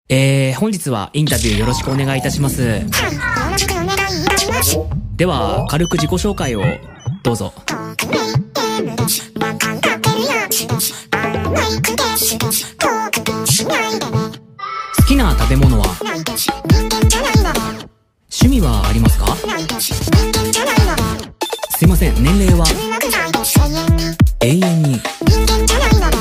本日はインタビューよろしくお願いいたします。 はい、よろしくお願いいたします。 では、軽く自己紹介をどうぞ。好きな食べ物は？趣味はありますか？すいません、年齢は？永遠に。